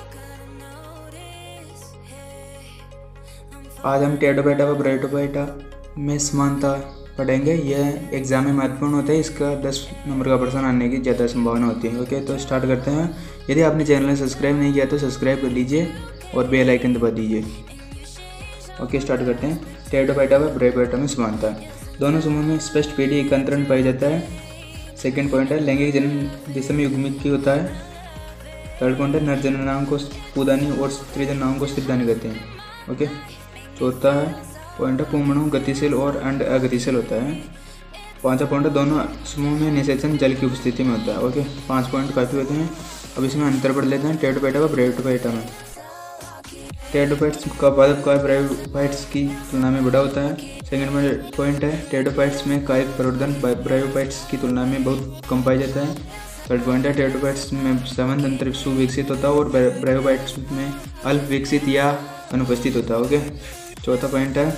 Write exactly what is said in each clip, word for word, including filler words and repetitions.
आज हम टेट्रापेटा व ब्रैयोपेटा में समानता पढ़ेंगे। यह एग्जाम में महत्वपूर्ण होता है, इसका दस नंबर का प्रश्न आने की ज़्यादा संभावना होती है। ओके, तो स्टार्ट करते हैं। यदि आपने चैनल सब्सक्राइब नहीं किया तो सब्सक्राइब कर लीजिए और बेल आइकन दबा दीजिए। ओके, स्टार्ट करते हैं। टेट्रापेटा व ब्रैयोपेटा में समानता। दोनों समूह में स्पष्ट पीढ़ी एकांतरण पाया जाता है। सेकेंड पॉइंट है लैंगिक जन्म विषम युग्मित की होता है। थर्ड पॉइंट है नर जननांग को पूदानी और स्त्री जननांग को स्त्रीदानी कहते हैं। ओके, चौथा है पॉइंट है पूर्णणु गतिशील और अंड अगतिशील होता है। पांचवा पॉइंट है दोनों समूह में निषेचन जल की उपस्थिति में होता है। ओके, पांच पॉइंट काफ़ी होते हैं। अब इसमें अंतर पढ़ लेते हैं टेट्रापेटा व ब्रैयोपेटा में। टेट्रापेट्स का पादप काय ब्रैयोफाइट्स की तुलना में बड़ा होता है। सेकेंड पॉइंट है टेट्रापेट्स में कायिक प्रवर्धन ब्रैयोफाइट्स की तुलना में बहुत कम पाया जाता है। थर्ड पॉइंट है टेट्रापेट्स में संबंध तंत्र सुविकसित होता है और ब्रैयोफाइट्स में अल्प विकसित या अनुपस्थित होता है। ओके, चौथा पॉइंट है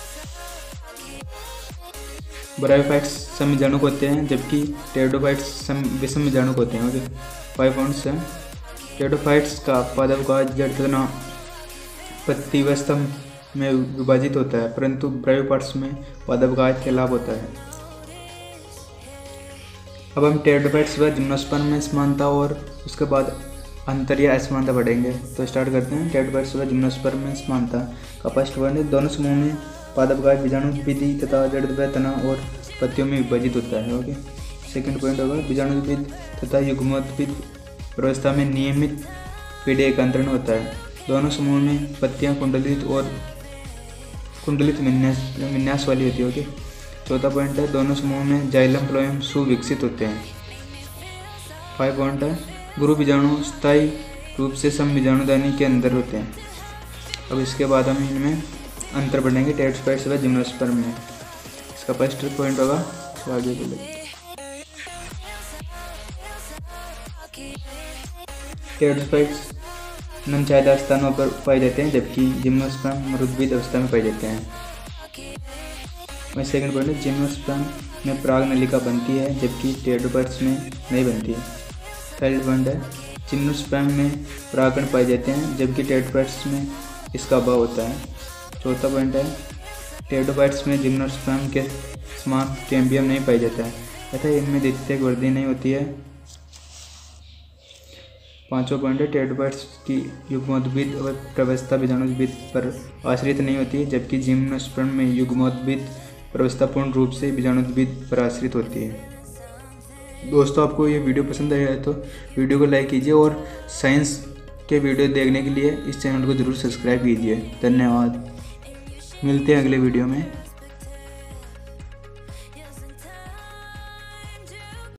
ब्रैयोफाइट्स समविजाणुक होते हैं जबकि टेट्राफाइट्स विषम विजाणुक होते हैं। ओके, फाइव पॉइंट्स हैं। टेट्राफाइट्स का पादप का जड़ तथा पत्तिवस्था में विभाजित होता है, परंतु ब्रैयोफाइट्स में पादप का फैलाव होता है। अब हम टेट्राफाइट्स व जिम्नोस्पर्म में समानता और उसके बाद अंतर या असमानता पढ़ेंगे। तो स्टार्ट करते हैं। टेट्राफाइट्स व जिम्नोस्पर्म में समानता का फर्स्ट पॉइंट है दोनों समूह में पादप का बीजाणु विधि तथा जड़ व तना और पत्तियों में विभाजित होता है। ओके, सेकंड पॉइंट होगा बीजाणुद्भिद तथा युग्मोद्भिद अवस्था में नियमित पीढ़ी एकांतरण होता है। दोनों समूह में पत्तियां कुंडलित और कुंडलित विन्यास विन्यास वाली होती है। ओके, चौथा पॉइंट है दोनों समूह में जाइलम फ्लोएम सुविकसित होते हैं। फाइव पॉइंट है गुरु बीजाणु स्थायी रूप से सम बीजाणुदानी के अंदर होते हैं। अब इसके बाद हम इनमें अंतर पढ़ेंगे टेट्राफाइट्स व जिम्नोस्पर्म में। इसका फर्स्ट पॉइंट होगा तो आगे बोले टेट्राफाइट्स नमछायादार स्थानों पर पाए जाते हैं जबकि जिम्नोस्पर्म मरुद्भिद अवस्था में पाए जाते हैं। और सेकंड पॉइंट है जिम्नोस्पर्म में पराग नलिका बनती है जबकि टेट्राफाइट्स में नहीं बनती है। थर्ड पॉइंट है जिम्नोस्पर्म में परागकण पाए जाते हैं जबकि टेट्राफाइट्स में इसका अभाव होता है। चौथा पॉइंट है टेट्राफाइट्स में जिम्नोस्पर्म के समान कैम्बियम नहीं पाया जाता है तथा इनमें द्वितीयक वृद्धि नहीं होती है। पांचवा पॉइंट है टेट्राफाइट्स की युग्मोद्भिद और प्रवस्था बीजाणुद्भिद पर आश्रित नहीं होती है जबकि जिम्नोस्पर्म में युग्मोद्भिद प्रवस्था पूर्ण रूप से बीजाणुद्भिद पर आश्रित होती है। दोस्तों, आपको ये वीडियो पसंद आया है तो वीडियो को लाइक कीजिए और साइंस के वीडियो देखने के लिए इस चैनल को ज़रूर सब्सक्राइब कीजिए। धन्यवाद। मिलते हैं अगले वीडियो में।